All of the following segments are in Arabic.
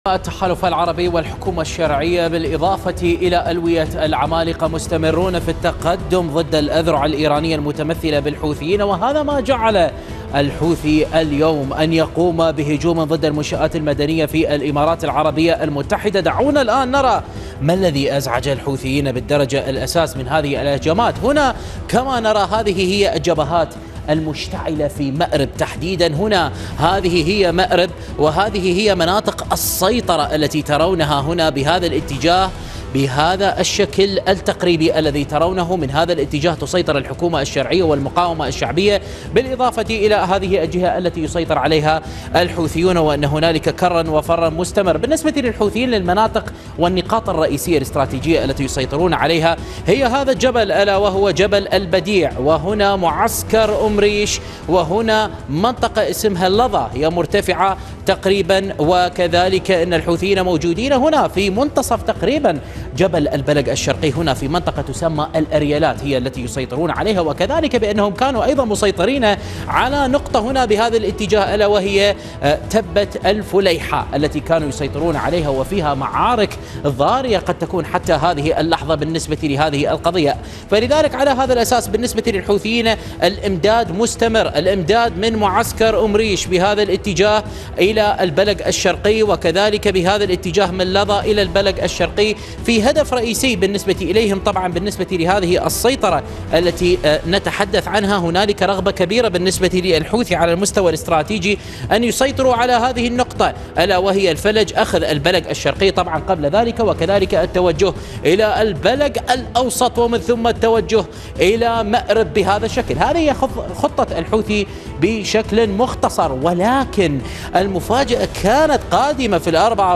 التحالف العربي والحكومة الشرعية بالإضافة إلى ألوية العمالقة مستمرون في التقدم ضد الأذرع الإيرانية المتمثلة بالحوثيين، وهذا ما جعل الحوثي اليوم أن يقوم بهجوم ضد المنشآت المدنية في الإمارات العربية المتحدة. دعونا الآن نرى ما الذي أزعج الحوثيين بالدرجة الأساس من هذه الهجمات. هنا كما نرى هذه هي الجبهات المشتعلة في مأرب تحديدا. هنا هذه هي مأرب، وهذه هي مناطق السيطرة التي ترونها هنا بهذا الاتجاه، بهذا الشكل التقريبي الذي ترونه. من هذا الاتجاه تسيطر الحكومة الشرعية والمقاومة الشعبية، بالإضافة إلى هذه الجهة التي يسيطر عليها الحوثيون، وأن هنالك كرا وفرا مستمر. بالنسبة للحوثيين للمناطق والنقاط الرئيسية الاستراتيجية التي يسيطرون عليها هي هذا الجبل، ألا وهو جبل البديع، وهنا معسكر أم ريش، وهنا منطقة اسمها اللظى هي مرتفعة تقريبا، وكذلك أن الحوثيين موجودين هنا في منتصف تقريبا جبل البلق الشرقي، هنا في منطقة تسمى الأريالات هي التي يسيطرون عليها، وكذلك بأنهم كانوا أيضا مسيطرين على نقطة هنا بهذا الاتجاه، ألا وهي تبة الفليحة التي كانوا يسيطرون عليها، وفيها معارك ضارية قد تكون حتى هذه اللحظة بالنسبة لهذه القضية. فلذلك على هذا الأساس بالنسبة للحوثيين الإمداد مستمر، الإمداد من معسكر أم ريش بهذا الاتجاه إلى البلق الشرقي، وكذلك بهذا الاتجاه من لظى إلى البلق الشرقي، في هدف رئيسي بالنسبة إليهم طبعا بالنسبة لهذه السيطرة التي نتحدث عنها. هنالك رغبة كبيرة بالنسبة للحوثي على المستوى الاستراتيجي أن يسيطروا على هذه النقطة، ألا وهي الفلج، أخذ البلق الشرقي طبعا قبل ذلك، وكذلك التوجه إلى البلق الأوسط، ومن ثم التوجه إلى مأرب بهذا الشكل. هذه هي خطة الحوثي بشكل مختصر، ولكن المفاجأة كانت قادمة في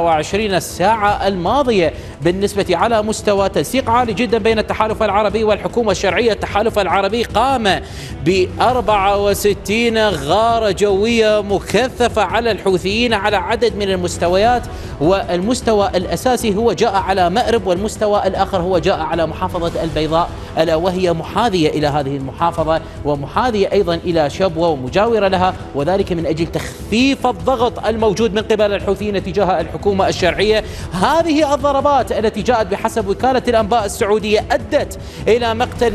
24 ساعة الماضية بالنسبة على مستوى تنسيق عالي جدا بين التحالف العربي والحكومة الشرعية. التحالف العربي قام ب 64 غارة جوية مكثفة على الحوثيين على عدد من المستويات، والمستوى الأساسي هو جاء على مأرب، والمستوى الآخر هو جاء على محافظة البيضاء، ألا وهي محاذية إلى هذه المحافظة، ومحاذية أيضا إلى شبوة ومجاورة لها، وذلك من أجل تخفيف الضغط الموجود من قبل الحوثيين تجاه الحكومة الشرعية. هذه الضربات التي جاءت بحسب وكالة الأنباء السعودية أدت إلى مقتل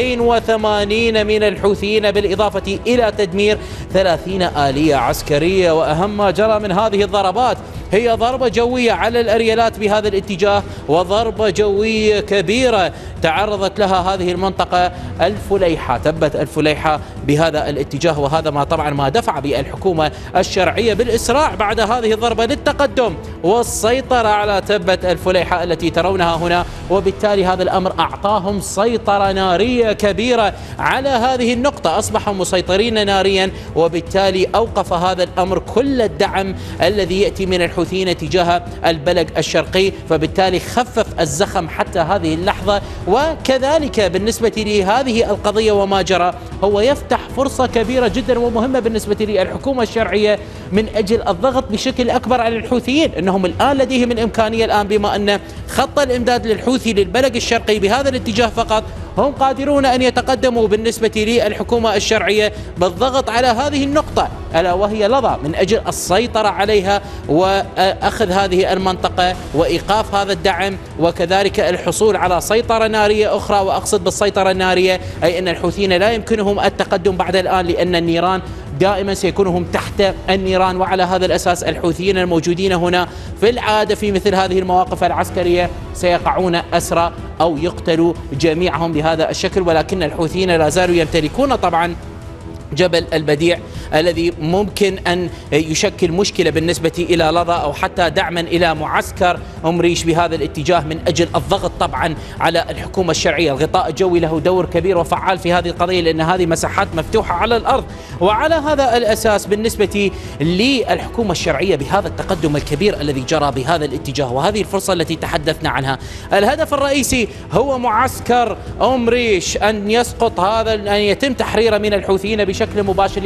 280 من الحوثيين، بالإضافة إلى تدمير 30 آلية عسكرية. وأهم ما جرى من هذه الضربات هي ضربة جوية على الأريالات بهذا الاتجاه، وضربة جوية كبيرة تعرضت لها هذه المنطقة الفليحة، تبت الفليحة بهذا الاتجاه، وهذا ما طبعا ما دفع بالحكومة الشرعية بالإسراع بعد هذه الضربة للتقدم والسيطرة على تبة الفليحة التي ترونها هنا، وبالتالي هذا الأمر أعطاهم سيطرة نارية كبيرة على هذه النقطة، أصبحوا مسيطرين ناريا، وبالتالي أوقف هذا الأمر كل الدعم الذي يأتي من الحوثيين تجاه البلق الشرقي، فبالتالي خفف الزخم حتى هذه اللحظة. وكذلك بالنسبة لهذه القضية وما جرى هو يفتح فرصة كبيرة جدا ومهمة بالنسبة للحكومة الشرعية من أجل الضغط بشكل أكبر على الحوثيين. أنهم الآن لديهم الإمكانية الآن، بما أن خط الإمداد للحوثي للبلق الشرقي بهذا الاتجاه فقط، هم قادرون أن يتقدموا بالنسبة للحكومة الشرعية بالضغط على هذه النقطة، ألا وهي لظى، من أجل السيطرة عليها وأخذ هذه المنطقة وإيقاف هذا الدعم، وكذلك الحصول على سيطرة نارية أخرى. وأقصد بالسيطرة النارية أي أن الحوثيين لا يمكنهم التقدم بعد الآن، لأن النيران دائما سيكونهم تحت النيران. وعلى هذا الأساس الحوثيين الموجودين هنا في العادة في مثل هذه المواقف العسكرية سيقعون أسرى أو يقتلوا جميعهم بهذا الشكل. ولكن الحوثيين لا زالوا يمتلكون طبعا جبل البديع الذي ممكن أن يشكل مشكلة بالنسبة إلى لظى، أو حتى دعما إلى معسكر أم ريش بهذا الاتجاه من أجل الضغط طبعا على الحكومة الشرعية. الغطاء الجوي له دور كبير وفعال في هذه القضية، لأن هذه مساحات مفتوحة على الأرض. وعلى هذا الأساس بالنسبة للحكومة الشرعية بهذا التقدم الكبير الذي جرى بهذا الاتجاه وهذه الفرصة التي تحدثنا عنها، الهدف الرئيسي هو معسكر أم ريش، أن يسقط هذا، أن يتم تحريره من الحوثيين بشكل مباشر، لأن هنالك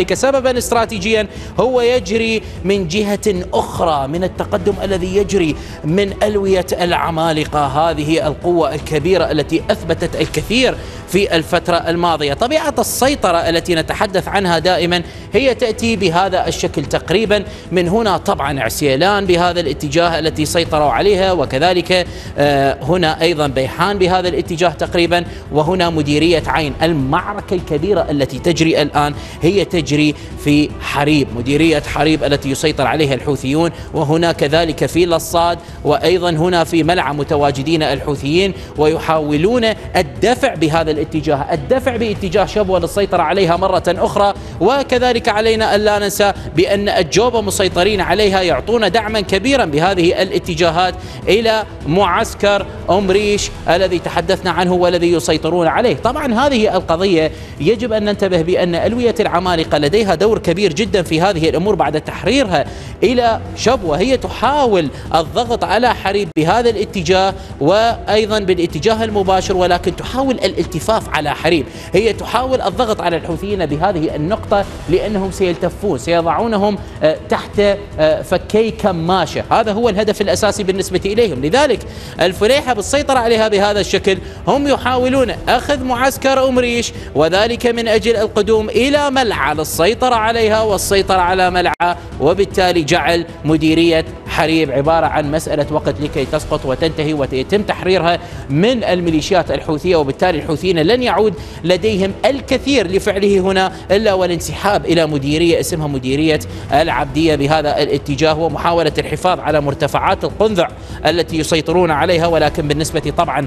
ذلك سببا استراتيجيا هو يجري من جهة أخرى من التقدم الذي يجري من ألوية العمالقة، هذه القوة الكبيرة التي أثبتت الكثير في الفترة الماضية. طبيعة السيطرة التي نتحدث عنها دائما هي تأتي بهذا الشكل تقريبا. من هنا طبعا عسيلان بهذا الاتجاه التي سيطروا عليها، وكذلك هنا أيضا بيحان بهذا الاتجاه تقريبا، وهنا مديرية عين. المعركة الكبيرة التي تجري الآن هي تجري في حريب، مديرية حريب التي يسيطر عليها الحوثيون، وهنا كذلك في لصاد، وأيضا هنا في ملعا متواجدين الحوثيين ويحاولون الدفع بهذا الاتجاه، الدفع باتجاه شبوة للسيطرة عليها مرة أخرى. وكذلك علينا أن لا ننسى بأن الجوبة مسيطرين عليها، يعطون دعما كبيرا بهذه الاتجاهات إلى معسكر أم ريش الذي تحدثنا عنه والذي يسيطرون عليه. طبعا هذه القضية يجب أن ننتبه بأن ألوية العمالقة لديها دور كبير جدا في هذه الأمور بعد تحريرها إلى شبوة. هي تحاول الضغط على حريب بهذا الاتجاه وأيضا بالاتجاه المباشر، ولكن تحاول الالتفاف على حريب. هي تحاول الضغط على الحوثيين بهذه النقطة لأنهم سيلتفون، سيضعونهم تحت فكي كماشة. هذا هو الهدف الأساسي بالنسبة إليهم. لذلك الفليحة بالسيطرة عليها بهذا الشكل هم يحاولون أخذ معسكر أم ريش، وذلك من أجل القدوم إلى ملعا للسيطرة عليها والسيطرة على ملعا، وبالتالي جعل مديرية حريب عبارة عن مسألة وقت لكي تسقط وتنتهي ويتم تحريرها من الميليشيات الحوثية. وبالتالي الحوثيين لن يعود لديهم الكثير لفعله هنا إلا والانسحاب إلى مديرية اسمها مديرية العبدية بهذا الاتجاه، ومحاولة الحفاظ على مرتفعات القنذع التي يسيطرون عليها. ولكن بالنسبة طبعا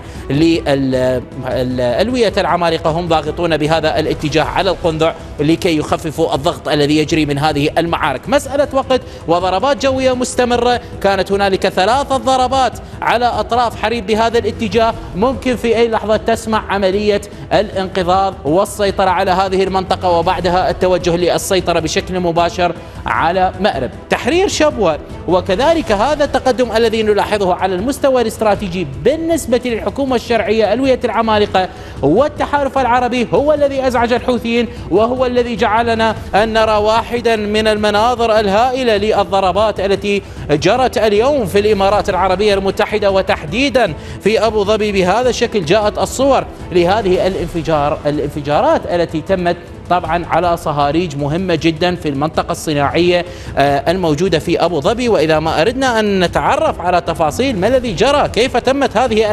لألوية العمالقة هم ضاغطون بهذا الاتجاه على القنذع لكي يخففوا الضغط الذي يجري من هذه المعارك. مسألة وقت وضربات جوية مستمرة. كانت هنالك 3 ضربات على أطراف حريب بهذا الاتجاه، ممكن في أي لحظة تسمع عملية الانقضاض والسيطرة على هذه المنطقة، وبعدها التوجه للسيطرة بشكل مباشر على مأرب. تحرير شبوة وكذلك هذا التقدم الذي نلاحظه على المستوى الاستراتيجي بالنسبة للحكومة الشرعية ألوية العمالقة والتحالف العربي هو الذي أزعج الحوثيين، وهو الذي جعلنا أن نرى واحدا من المناظر الهائلة للضربات التي جرت اليوم في الإمارات العربية المتحدة، وتحديدا في أبو ظبي بهذا الشكل. جاءت الصور لهذه الانفجارات التي تمت طبعا على صهاريج مهمة جدا في المنطقة الصناعية الموجودة في أبو ظبي. وإذا ما أردنا أن نتعرف على تفاصيل ما الذي جرى، كيف تمت هذه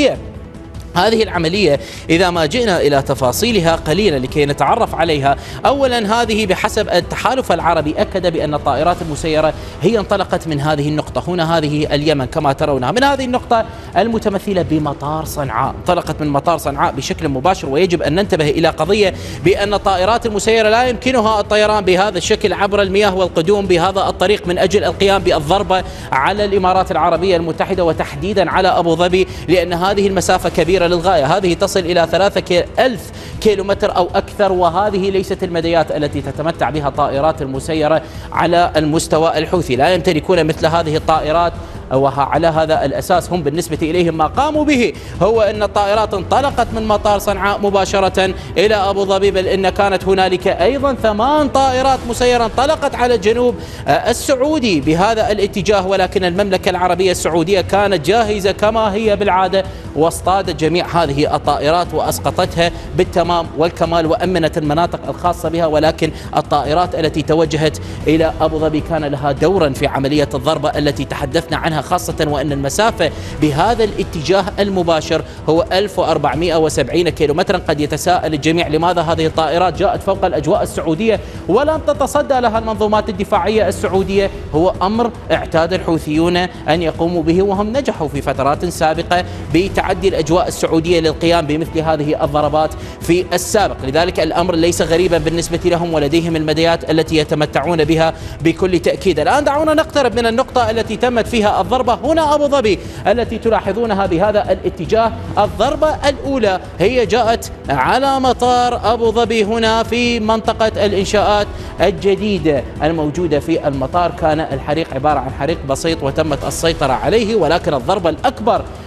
العملية، إذا ما جئنا إلى تفاصيلها قليلا لكي نتعرف عليها. أولا هذه بحسب التحالف العربي أكد بأن الطائرات المسيرة هي انطلقت من هذه النقطة هنا، هذه اليمن كما ترونها، من هذه النقطة المتمثلة بمطار صنعاء، انطلقت من مطار صنعاء بشكل مباشر. ويجب أن ننتبه إلى قضية بأن الطائرات المسيرة لا يمكنها الطيران بهذا الشكل عبر المياه والقدوم بهذا الطريق من أجل القيام بالضربة على الإمارات العربية المتحدة وتحديدا على أبو ظبي، لأن هذه المسافة كبيرة للغاية. هذه تصل إلى 3000 كيلومتر أو أكثر، وهذه ليست المديات التي تتمتع بها الطائرات المسيرة على المستوى الحوثي. لا يمتلكون مثل هذه الطائرات، وعلى هذا الأساس هم بالنسبة إليهم ما قاموا به هو أن الطائرات انطلقت من مطار صنعاء مباشرة إلى أبو ظبي، بل إن كانت هنالك أيضا 8 طائرات مسيرة انطلقت على الجنوب السعودي بهذا الاتجاه. ولكن المملكة العربية السعودية كانت جاهزة كما هي بالعادة، واصطادت جميع هذه الطائرات وأسقطتها بالتمام والكمال، وأمنت المناطق الخاصة بها. ولكن الطائرات التي توجهت إلى أبو ظبي كان لها دورا في عملية الضربة التي تحدثنا عنها، خاصة وأن المسافة بهذا الاتجاه المباشر هو 1470 كيلومترا. قد يتساءل الجميع لماذا هذه الطائرات جاءت فوق الأجواء السعودية ولم تتصدى لها المنظومات الدفاعية السعودية؟ هو أمر اعتاد الحوثيون أن يقوموا به، وهم نجحوا في فترات سابقة بتعدي الأجواء السعودية للقيام بمثل هذه الضربات في السابق. لذلك الأمر ليس غريبا بالنسبة لهم، ولديهم المديات التي يتمتعون بها بكل تأكيد. الآن دعونا نقترب من النقطة التي تمت فيها الضربة هنا أبو ظبي التي تلاحظونها بهذا الاتجاه. الضربة الأولى هي جاءت على مطار أبو ظبي هنا في منطقة الإنشاءات الجديدة الموجودة في المطار. كان الحريق عبارة عن حريق بسيط وتمت السيطرة عليه، ولكن الضربة الأكبر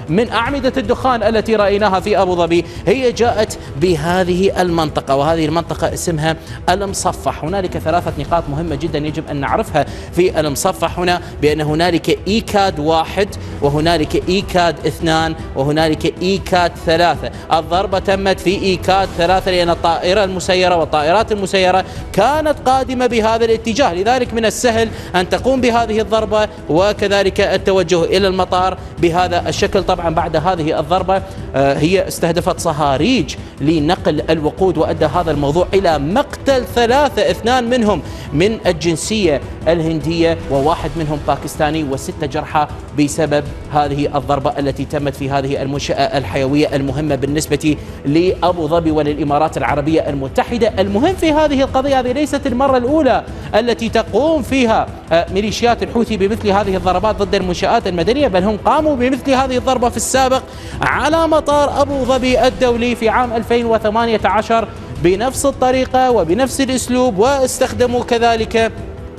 من أعمدة الدخان التي رأيناها في أبو ظبي هي جاءت بهذه المنطقة، وهذه المنطقة اسمها المصفح. هنالك 3 نقاط مهمة جدا يجب أن نعرفها في المصفح هنا، بأن هنالك إيكاد 1 وهنالك إيكاد 2 وهنالك إيكاد 3. الضربة تمت في إيكاد 3 لأن الطائرة المسيرة والطائرات المسيرة كانت قادمة بهذا الاتجاه، لذلك من السهل أن تقوم بهذه الضربة وكذلك التوجه إلى المطار بهذا الشكل. طبعا بعد هذه الضربة هي استهدفت صهاريج لنقل الوقود، وأدى هذا الموضوع إلى مقتل 3، 2 منهم من الجنسية الهندية وواحد منهم باكستاني، و6 جرحى بسبب هذه الضربة التي تمت في هذه المنشأة الحيوية المهمة بالنسبة لأبو ظبي وللإمارات العربية المتحدة. المهم في هذه القضية، هذه ليست المرة الأولى التي تقوم فيها ميليشيات الحوثي بمثل هذه الضربات ضد المنشآت المدنية، بل هم قاموا بمثل هذه الضربة في السابق على مطار أبو ظبي الدولي في عام 2018 بنفس الطريقة وبنفس الأسلوب، واستخدموا كذلك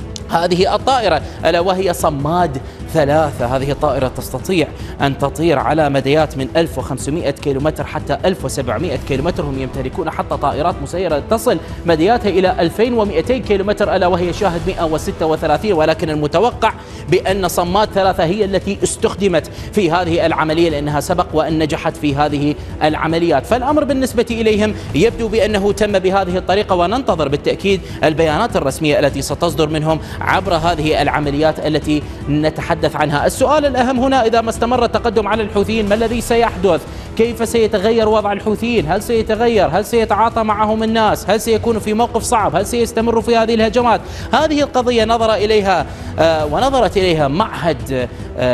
هذه الطائرة ألا وهي صماد 3. هذه الطائرة تستطيع أن تطير على مديات من 1500 كيلومتر حتى 1700 كيلومتر. هم يمتلكون حتى طائرات مسيرة تصل مدياتها إلى 2200 كيلومتر ألا وهي شاهد 136، ولكن المتوقع بأن صماد 3 هي التي استخدمت في هذه العملية لأنها سبق وأن نجحت في هذه العمليات. فالأمر بالنسبة إليهم يبدو بأنه تم بهذه الطريقة، وننتظر بالتأكيد البيانات الرسمية التي ستصدر منهم عبر هذه العمليات التي نتحدث عنها. السؤال الأهم هنا، إذا ما استمر التقدم على الحوثيين ما الذي سيحدث؟ كيف سيتغير وضع الحوثيين؟ هل سيتغير؟ هل سيتعاطى معهم الناس؟ هل سيكون في موقف صعب؟ هل سيستمر في هذه الهجمات؟ هذه القضية نظر إليها ونظرت إليها معهد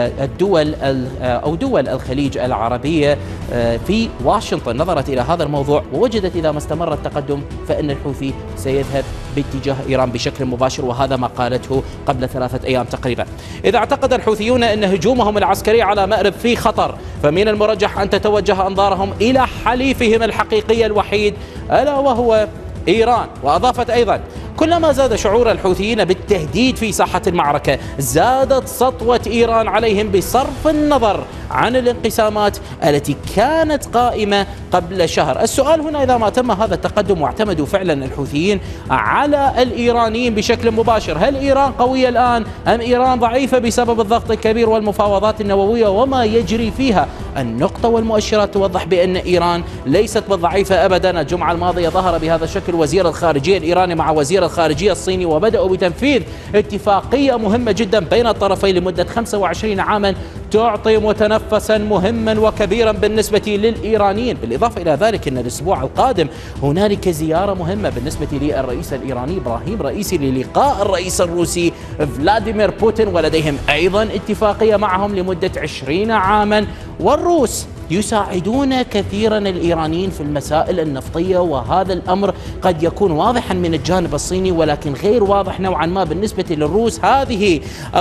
الدول أو دول الخليج العربية في واشنطن، نظرت إلى هذا الموضوع ووجدت إذا ما استمر التقدم فإن الحوثي سيذهب باتجاه إيران بشكل مباشر، وهذا ما قالته قبل 3 أيام تقريبا. إذا اعتقد الحوثيون أن هجومهم العسكري على مأرب في خطر، فمن المرجح أن تتوجه أنظارهم إلى حليفهم الحقيقي الوحيد ألا وهو إيران. وأضافت أيضا: كلما زاد شعور الحوثيين بالتهديد في ساحة المعركة زادت سطوة إيران عليهم بصرف النظر عن الانقسامات التي كانت قائمة قبل شهر. السؤال هنا، إذا ما تم هذا التقدم واعتمدوا فعلا الحوثيين على الإيرانيين بشكل مباشر، هل إيران قوية الآن أم إيران ضعيفة بسبب الضغط الكبير والمفاوضات النووية وما يجري فيها؟ النقطة والمؤشرات توضح بأن إيران ليست بالضعيفة أبدا. الجمعة الماضية ظهر بهذا الشكل وزير الخارجية الإيراني مع وزير الخارجية الصيني، وبدأوا بتنفيذ اتفاقية مهمة جدا بين الطرفين لمدة 25 عاما تعطي متنفسا مهما وكبيرا بالنسبة للإيرانيين. بالإضافة إلى ذلك أن الأسبوع القادم هنالك زيارة مهمة بالنسبة للرئيس الإيراني إبراهيم رئيسي للقاء الرئيس الروسي فلاديمير بوتين، ولديهم أيضا اتفاقية معهم لمدة 20 عاما. والروس يساعدون كثيرا الإيرانيين في المسائل النفطية، وهذا الأمر قد يكون واضحا من الجانب الصيني ولكن غير واضح نوعا ما بالنسبة للروس. هذه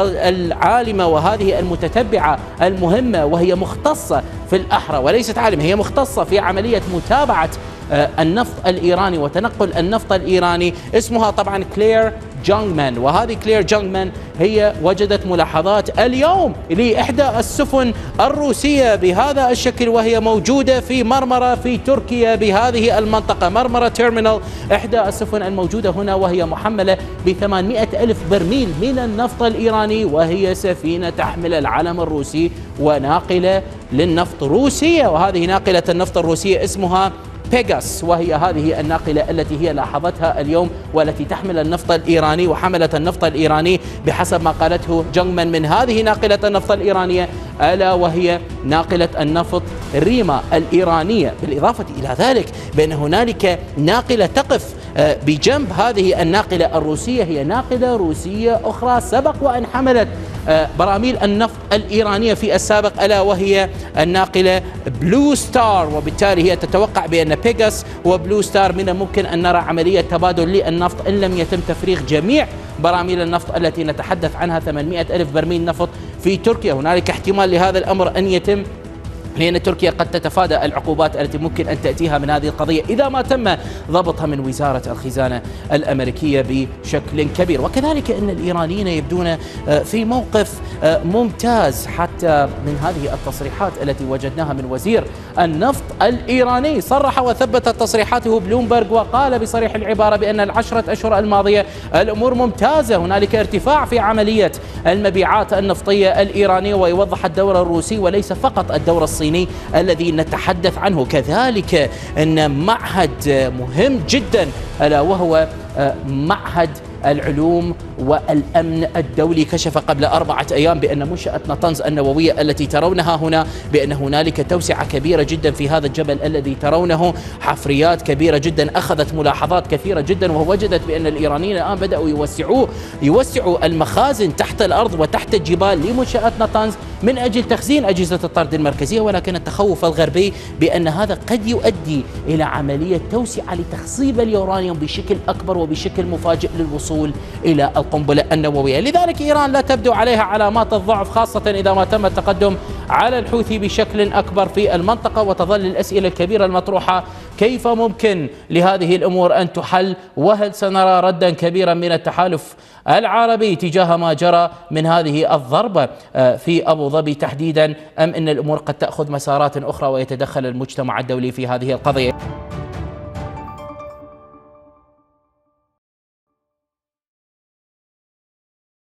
العالمة وهذه المتتبعة المهمة وهي مختصة في الأحرى وليست عالمة، هي مختصة في عملية متابعة النفط الإيراني وتنقل النفط الإيراني، اسمها طبعا كلير جونغمان. وهذه كلير جونغمان هي وجدت ملاحظات اليوم لإحدى السفن الروسية بهذا الشكل، وهي موجودة في مرمرة في تركيا بهذه المنطقة، مرمرة تيرمينال، إحدى السفن الموجودة هنا، وهي محملة ب800 ألف برميل من النفط الإيراني، وهي سفينة تحمل العلم الروسي وناقلة للنفط روسية. وهذه ناقلة النفط الروسية اسمها بيغاس، وهي هذه الناقلة التي هي لاحظتها اليوم والتي تحمل النفط الإيراني وحملت النفط الإيراني بحسب ما قالته جونغمان من هذه ناقلة النفط الإيرانية ألا وهي ناقلة النفط ريما الإيرانية. بالإضافة إلى ذلك بأن هنالك ناقلة تقف بجنب هذه الناقلة الروسية، هي ناقلة روسية أخرى سبق وأن حملت براميل النفط الإيرانية في السابق ألا وهي الناقلة بلو ستار، وبالتالي هي تتوقع بأن بيغاس وبلو ستار من الممكن أن نرى عملية تبادل للنفط إن لم يتم تفريغ جميع براميل النفط التي نتحدث عنها 800 ألف برميل نفط في تركيا. هنالك احتمال لهذا الأمر أن يتم لأن تركيا قد تتفادى العقوبات التي ممكن أن تأتيها من هذه القضية إذا ما تم ضبطها من وزارة الخزانة الأمريكية بشكل كبير. وكذلك أن الإيرانيين يبدون في موقف ممتاز حتى من هذه التصريحات التي وجدناها من وزير النفط الإيراني. صرح وثبت تصريحاته بلومبرغ وقال بصريح العبارة بأن العشرة أشهر الماضية الأمور ممتازة، هنالك ارتفاع في عملية المبيعات النفطية الإيرانية، ويوضح الدور الروسي وليس فقط الدور الصيني الذي نتحدث عنه. كذلك أن معهد مهم جدا ألا وهو معهد العلوم والأمن الدولي كشف قبل 4 أيام بأن منشأة نطنز النووية التي ترونها هنا بأن هنالك توسعة كبيرة جدا في هذا الجبل الذي ترونه، حفريات كبيرة جدا أخذت ملاحظات كثيرة جدا، ووجدت بأن الإيرانيين الآن بدأوا يوسعوا المخازن تحت الأرض وتحت الجبال لمنشأة نطنز من أجل تخزين أجهزة الطرد المركزية. ولكن التخوف الغربي بأن هذا قد يؤدي إلى عملية توسعة لتخصيب اليورانيوم بشكل أكبر وبشكل مفاجئ للوصول إلى القنبلة النووية. لذلك إيران لا تبدو عليها علامات الضعف، خاصة إذا ما تم التقدم على الحوثي بشكل أكبر في المنطقة. وتظل الأسئلة الكبيرة المطروحة: كيف ممكن لهذه الأمور أن تحل؟ وهل سنرى ردا كبيرا من التحالف العربي تجاه ما جرى من هذه الضربة في أبو ظبي تحديدا، أم أن الأمور قد تأخذ مسارات أخرى ويتدخل المجتمع الدولي في هذه القضية؟